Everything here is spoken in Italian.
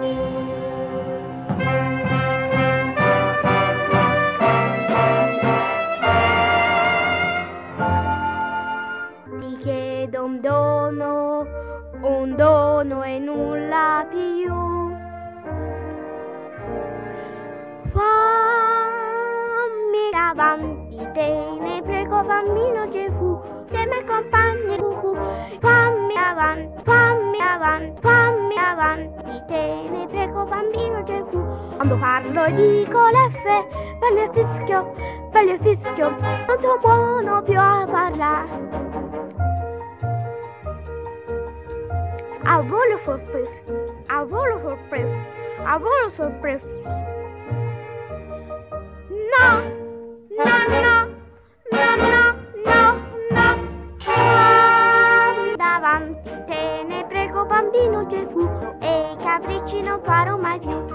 Ti chiedo un dono e nulla più. Fammi avanti, te ne prego, bambino Gesù, se mi accompagni cucù. Fammi avanti, te ne prego, bambino Gesù. Quando parlo dico l'F, bello fischio, non sono buono più a parlare. A volo sorpreso. No. Davanti te ne prego, bambino Gesù, e i capricci non farò mai più.